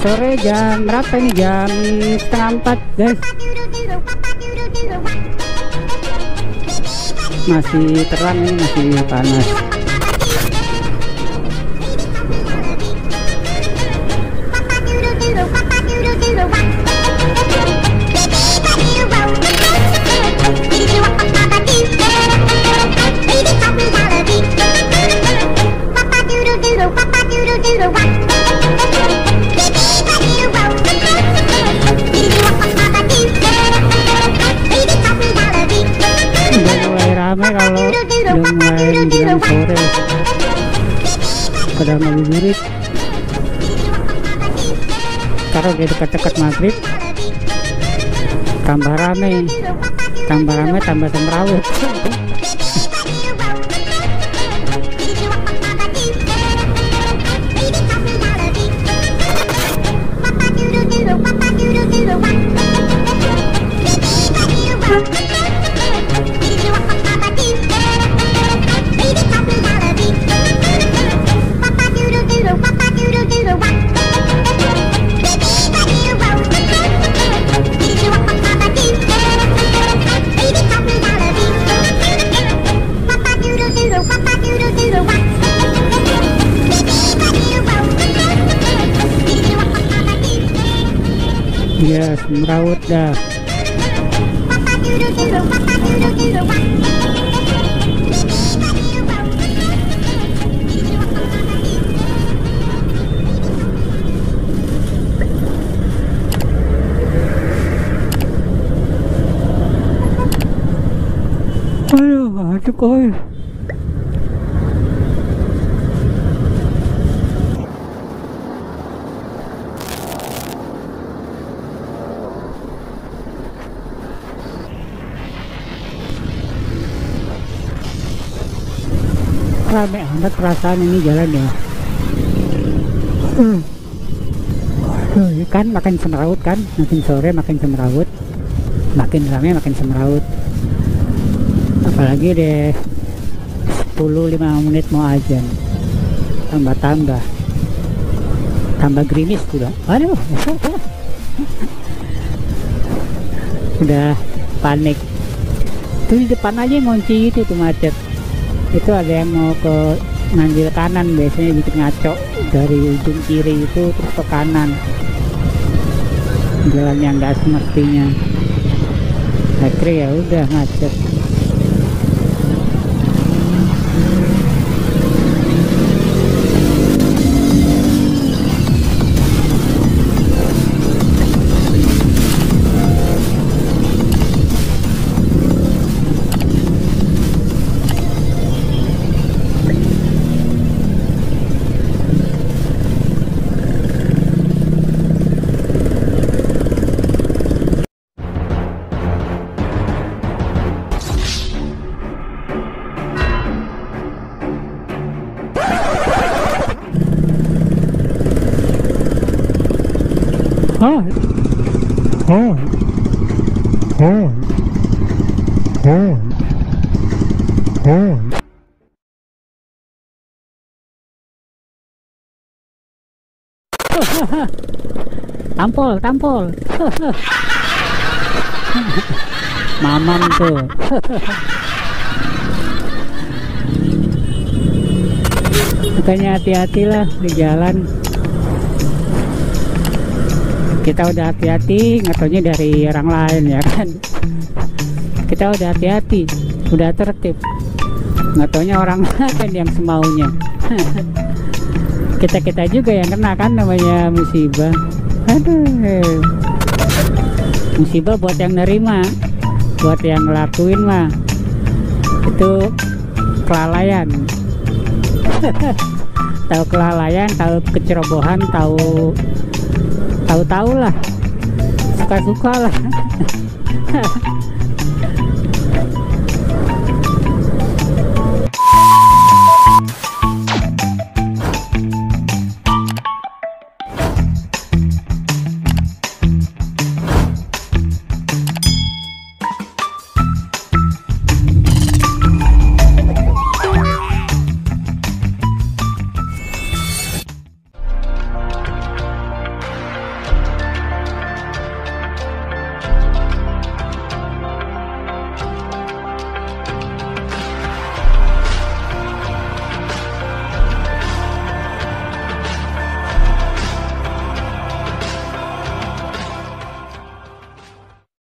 Sore jam berapa ini? Jam setengah 4 guys. Masih terang ini, masih panas. Kalau udah mulai menjelang sore pada ngabuburit, kalau dia dekat-dekat maghrib tambah rame tambah semrawut. Ya, semrawut dah. Aduh, aduh koi. Rame amat perasaan ini jalan ya. Aduh, kan makin semrawut kan, makin sore makin semrawut, makin rame makin semrawut. Apalagi deh 10-5 menit mau azan, tambah gerimis juga. Aduh, udah panik. Tuh di depan aja ngunci itu tuh macet. Itu ada yang mau ke ngambil kanan, biasanya bikin ngaco dari ujung kiri itu terus ke kanan, jalannya nggak semestinya. Akhirnya ya udah macet. Tampol mamam tuh. Makanya hati-hatilah di jalan. Kita udah hati-hati, nggak taunya dari orang lain ya kan. Kita udah hati-hati, udah tertib, nggak taunya orang lain yang semaunya. Kita juga yang kena kan, namanya musibah. Aduh, musibah buat yang nerima, buat yang ngelakuin mah itu kelalaian. Tahu kelalaian, tahu kecerobohan, tahu lah, suka-suka lah.